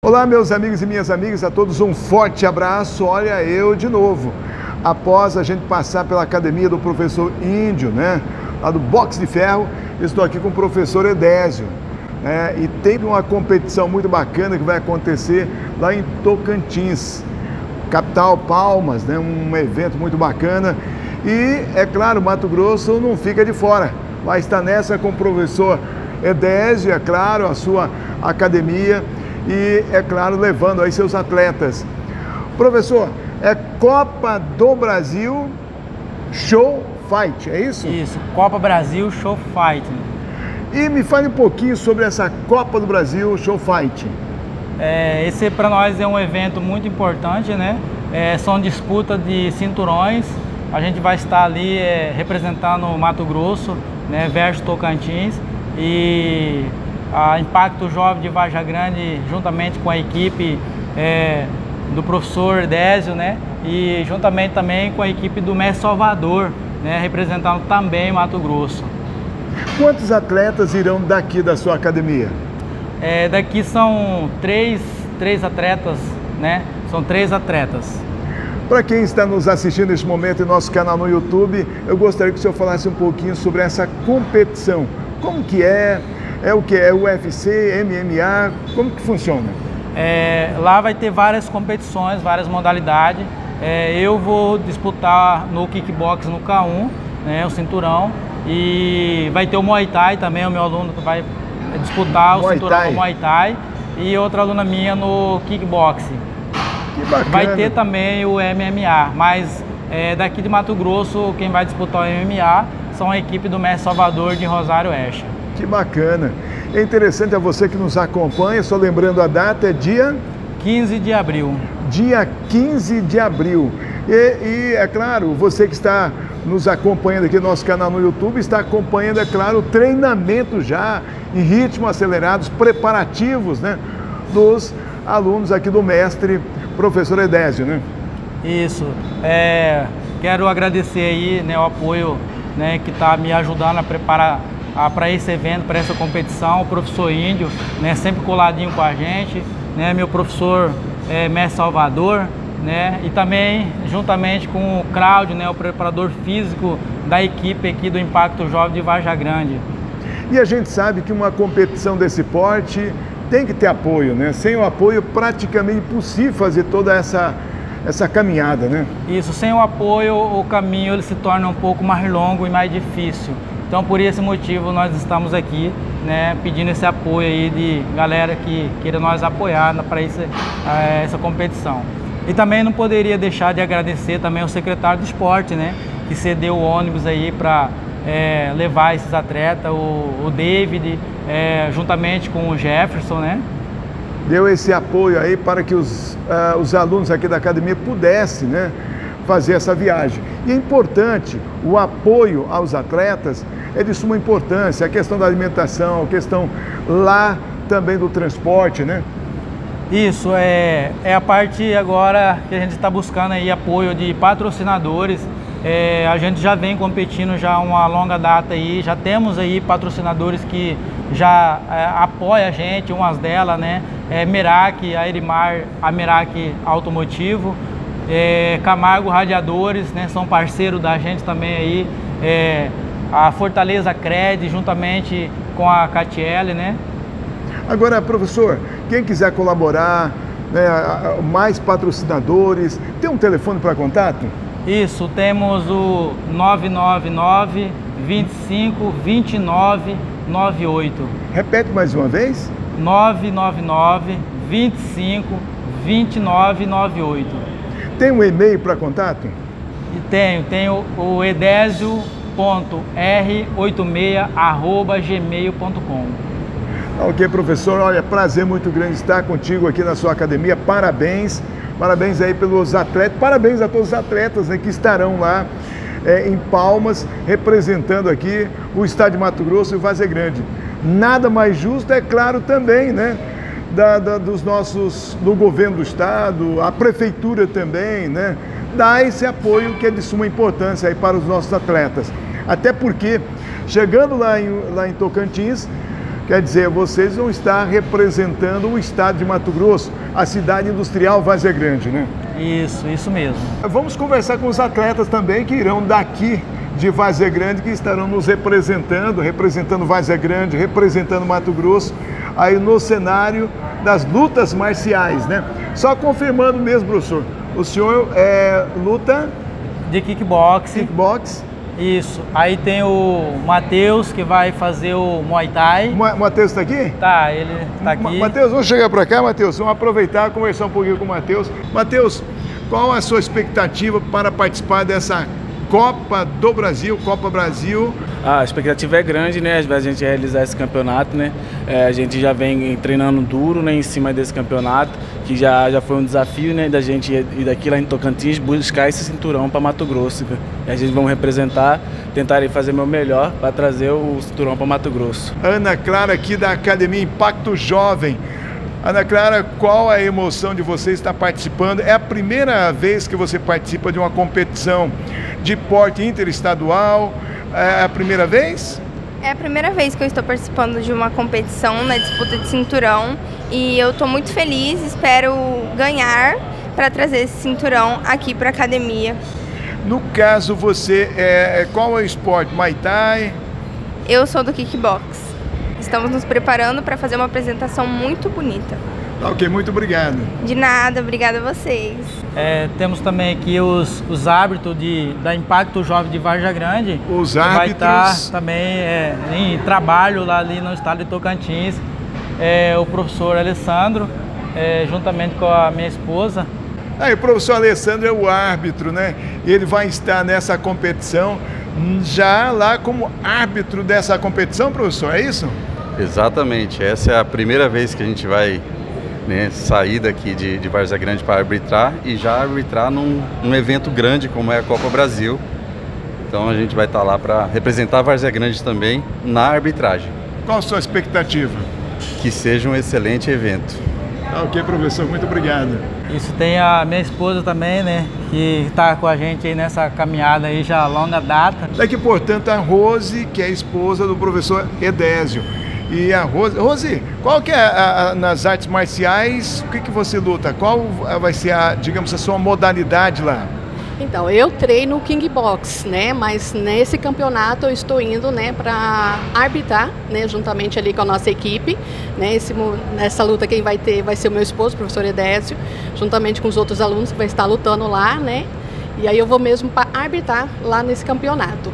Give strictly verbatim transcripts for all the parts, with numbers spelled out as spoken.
Olá, meus amigos e minhas amigas, a todos um forte abraço. Olha, eu de novo, após a gente passar pela academia do professor Índio, né, lá do Boxe de Ferro, estou aqui com o professor Edésio, né, e tem uma competição muito bacana que vai acontecer lá em Tocantins, capital Palmas, né, um evento muito bacana. E, é claro, Mato Grosso não fica de fora, vai estar nessa com o professor Edésio, é claro, a sua academia. E, é claro, levando aí seus atletas. Professor, é Copa do Brasil Show Fight, é isso? Isso, Copa Brasil Show Fight. E me fale um pouquinho sobre essa Copa do Brasil Show Fight. É, esse para nós é um evento muito importante, né? É, são disputas de cinturões. A gente vai estar ali é, representando o Mato Grosso, né, versus Tocantins. E a Impacto Jovem de Varja Grande, juntamente com a equipe é, do professor Edésio, né, e juntamente também com a equipe do Mestre Salvador, né, representando também Mato Grosso. Quantos atletas irão daqui da sua academia? É, daqui são três, três atletas, né, são três atletas. Para quem está nos assistindo neste momento em nosso canal no YouTube, eu gostaria que o senhor falasse um pouquinho sobre essa competição. Como que é? É o que? É o U F C, M M A? Como que funciona? É, lá vai ter várias competições, várias modalidades. É, eu vou disputar no kickbox no K um, né, o cinturão. E vai ter o Muay Thai também, o meu aluno vai disputar o Muay cinturão Thai. no Muay Thai. E outra aluna minha no kickbox. Que bacana. Vai ter também o M M A, mas é, daqui de Mato Grosso, quem vai disputar o M M A são a equipe do Mestre Salvador de Rosário Oeste. Que bacana. É interessante a você que nos acompanha, só lembrando a data, é dia? quinze de abril. Dia quinze de abril. E, e, é claro, você que está nos acompanhando aqui no nosso canal no YouTube, está acompanhando, é claro, o treinamento já em ritmo acelerado, os preparativos, né, dos alunos aqui do mestre, professor Edésio, né? Isso. É, quero agradecer aí, né, o apoio, né, que está me ajudando a preparar para esse evento, para essa competição, o professor Índio, né, sempre coladinho com a gente, né, meu professor é, Mestre Salvador, né, e também juntamente com o Cláudio, né, o preparador físico da equipe aqui do Impacto Jovem de Varja Grande. E a gente sabe que uma competição desse porte tem que ter apoio, né? Sem o apoio praticamente impossível fazer toda essa, essa caminhada, né? Isso, sem o apoio o caminho ele se torna um pouco mais longo e mais difícil. Então, por esse motivo, nós estamos aqui, né, pedindo esse apoio aí de galera que queira nós apoiar para essa competição. E também não poderia deixar de agradecer também ao secretário do esporte, né, que cedeu o ônibus aí para é, levar esses atletas, o, o David, é, juntamente com o Jefferson, né. Deu esse apoio aí para que os, uh, os alunos aqui da academia pudessem, né, fazer essa viagem. E é importante o apoio aos atletas, é de suma importância, a questão da alimentação, a questão lá também do transporte, né? Isso, é, é a parte agora que a gente está buscando aí apoio de patrocinadores. É, a gente já vem competindo já uma longa data aí, já temos aí patrocinadores que já é, apoiam a gente, umas delas, né? É Merak, a Erimar, a Merak Automotivo, é, Camargo Radiadores, né? São parceiros da gente também aí. É, a Fortaleza Cred, juntamente com a Catiele, né? Agora, professor, quem quiser colaborar, né, mais patrocinadores, tem um telefone para contato? Isso, temos o nove nove nove, vinte e cinco, vinte e nove, noventa e oito. Repete mais uma vez? nove nove nove, vinte e cinco, vinte e nove, noventa e oito. Tem um e-mail para contato? E tenho, tenho o edésio ponto r oitenta e seis arroba gmail ponto com. Ok, professor, olha, prazer muito grande estar contigo aqui na sua academia, parabéns, parabéns aí pelos atletas, parabéns a todos os atletas, né, que estarão lá é, em Palmas, representando aqui o estado de Mato Grosso e o Varja Grande. Nada mais justo, é claro, também, né, da, da, dos nossos, do governo do estado, a prefeitura também, né, dá esse apoio que é de suma importância aí para os nossos atletas. Até porque, chegando lá em, lá em Tocantins, Quer dizer, vocês vão estar representando o estado de Mato Grosso, a cidade industrial Várzea Grande, né? Isso, isso mesmo. Vamos conversar com os atletas também que irão daqui de Várzea Grande, que estarão nos representando, representando Várzea Grande, representando Mato Grosso, aí no cenário das lutas marciais, né? Só confirmando mesmo, professor, o senhor é, luta... De kickbox. Kickbox. Isso. Aí tem o Matheus, que vai fazer o Muay Thai. O Matheus está aqui? Tá, ele está aqui. Matheus, vamos chegar para cá, Matheus. Vamos aproveitar e conversar um pouquinho com o Matheus. Matheus, qual a sua expectativa para participar dessa Copa do Brasil, Copa Brasil? Ah, a expectativa é grande, né? A gente realizar esse campeonato, né? É, a gente já vem treinando duro, né, em cima desse campeonato, que já, já foi um desafio, né, da gente ir daqui lá em Tocantins buscar esse cinturão para Mato Grosso. E a gente vai representar, tentarei fazer meu melhor para trazer o cinturão para Mato Grosso. Ana Clara aqui da Academia Impacto Jovem. Ana Clara, qual a emoção de você estar participando? É a primeira vez que você participa de uma competição de porte interestadual? É a primeira vez? É a primeira vez que eu estou participando de uma competição na disputa de cinturão e eu estou muito feliz, espero ganhar para trazer esse cinturão aqui para a academia. No caso, você, é, qual é o esporte? Muay Thai? Eu sou do kickbox. Estamos nos preparando para fazer uma apresentação muito bonita. Ok, muito obrigado. De nada, obrigada a vocês. É, temos também aqui os, os árbitros de, da Impacto Jovem de Várzea Grande. Os que árbitros. Vai estar também é, em trabalho lá ali no estado de Tocantins. É, o professor Alessandro, é, juntamente com a minha esposa. Aí, o professor Alessandro é o árbitro, né? Ele vai estar nessa competição já lá como árbitro dessa competição, professor, é isso? Exatamente, essa é a primeira vez que a gente vai, né, sair daqui de, de Várzea Grande para arbitrar e já arbitrar num, num evento grande como é a Copa Brasil. Então a gente vai estar lá para representar a Várzea Grande também na arbitragem. Qual a sua expectativa? Que seja um excelente evento. Ah, ok, professor, muito obrigado. Isso, tem a minha esposa também, né, que está com a gente aí nessa caminhada aí já a longa data. Daqui, portanto, a Rose, que é a esposa do professor Edésio. E a Rose, Rose, qual que é a, a, nas artes marciais, o que, que você luta? Qual vai ser, a, digamos, a sua modalidade lá? Então, eu treino Kickbox, né? Mas nesse campeonato eu estou indo, né, para arbitrar, né, juntamente ali com a nossa equipe, né? Esse, nessa luta quem vai ter vai ser o meu esposo, o professor Edésio, juntamente com os outros alunos que vão estar lutando lá, né? E aí eu vou mesmo para arbitrar lá nesse campeonato.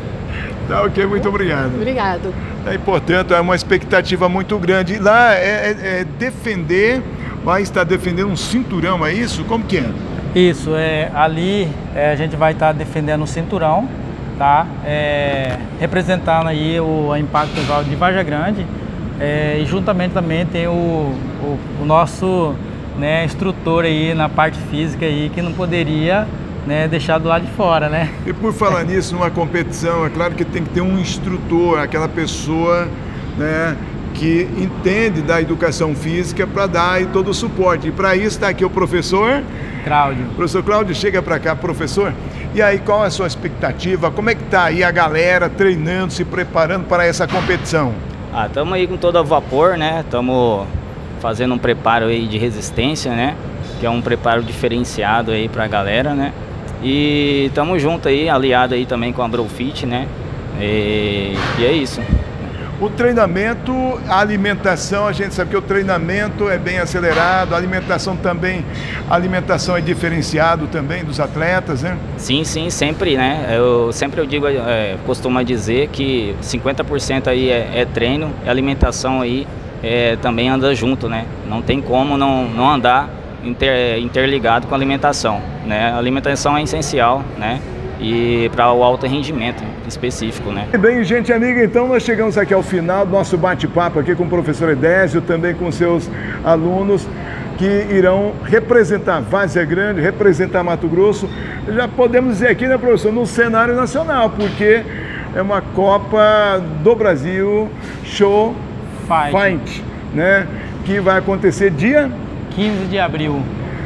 Tá, ok, muito obrigado. Obrigado. É, portanto, é uma expectativa muito grande. Lá é, é, é defender, vai estar defendendo um cinturão, é isso? Como que é? Isso, é, ali é, a gente vai estar defendendo o cinturão, tá? É, representando aí o a Impacto Jovem de Várzea Grande, é, e juntamente também tem o, o, o nosso, né, instrutor aí na parte física aí, que não poderia, né, deixar do lado de fora, né? E por falar nisso, numa competição, é claro que tem que ter um instrutor, aquela pessoa, né, que entende da educação física para dar aí todo o suporte. E para isso está aqui o professor Cláudio. Professor Cláudio, chega para cá, professor. E aí, qual é a sua expectativa? Como é que está aí a galera treinando, se preparando para essa competição? Ah, estamos aí com todo a vapor, né? Estamos fazendo um preparo aí de resistência, né? Que é um preparo diferenciado aí para a galera, né? E estamos junto aí, aliado aí também com a Brofit, né? E, e é isso. O treinamento, a alimentação, a gente sabe que o treinamento é bem acelerado, a alimentação também, a alimentação é diferenciado também dos atletas, né? Sim, sim, sempre, né? Eu sempre eu digo, é, costumo dizer que cinquenta por cento aí é, é treino, e a alimentação aí é, também anda junto, né? Não tem como não, não andar inter, interligado com a alimentação, né? A alimentação é essencial, né? E para o alto rendimento específico, né? Bem, gente amiga, então nós chegamos aqui ao final do nosso bate-papo aqui com o professor Edésio, também com seus alunos que irão representar Várzea Grande, representar Mato Grosso, já podemos dizer aqui, né, professor, no cenário nacional, porque é uma Copa do Brasil Show Fight, Fight, né, que vai acontecer dia quinze de abril,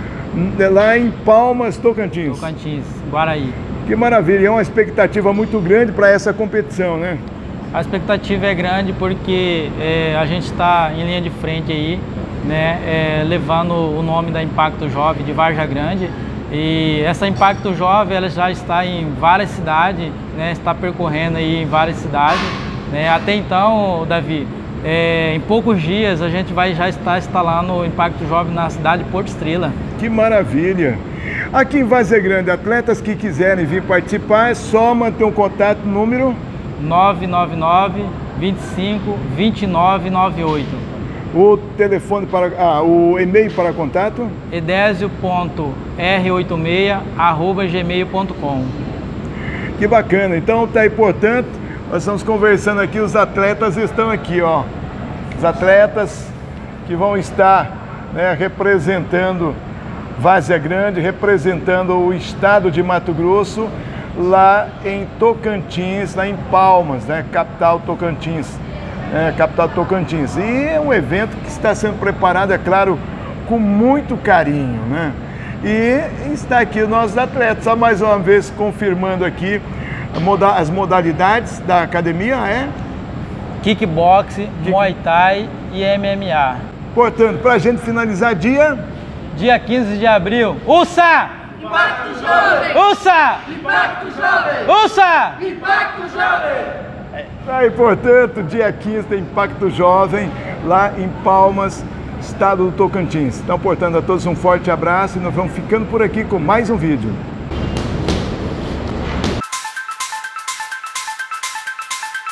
lá em Palmas, Tocantins. Tocantins, Guaraí. Que maravilha, é uma expectativa muito grande para essa competição, né? A expectativa é grande porque é, a gente está em linha de frente aí, né, é, levando o nome da Impacto Jovem de Várzea Grande. E essa Impacto Jovem ela já está em várias cidades, né, está percorrendo aí em várias cidades. Né. Até então, Davi, é, em poucos dias a gente vai já estar instalando o Impacto Jovem na cidade de Porto Estrela. Que maravilha! Aqui em Várzea Grande, atletas que quiserem vir participar, é só manter um contato, número nove nove nove, vinte e cinco, vinte e nove, noventa e oito. O telefone para, ah, o e-mail para contato? edésio ponto r oitenta e seis arroba gmail ponto com. Que bacana, então tá aí, portanto, nós estamos conversando aqui, os atletas estão aqui, ó. Os atletas que vão estar, né, representando Várzea Grande, representando o estado de Mato Grosso, lá em Tocantins, lá em Palmas, né, capital Tocantins, é, capital Tocantins. E é um evento que está sendo preparado, é claro, com muito carinho, né? E está aqui os nossos atletas, só mais uma vez confirmando aqui as modalidades da academia, é? Kickbox, Muay Thai e M M A. Portanto, para a gente finalizar, dia... Dia quinze de abril, U S A! Impacto Jovem! U S A! Impacto Jovem! U S A! Impacto Jovem! Aí, portanto, dia quinze tem Impacto Jovem, lá em Palmas, estado do Tocantins. Então, portanto, a todos um forte abraço e nós vamos ficando por aqui com mais um vídeo.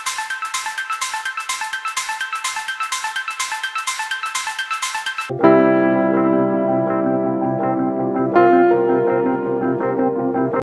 Música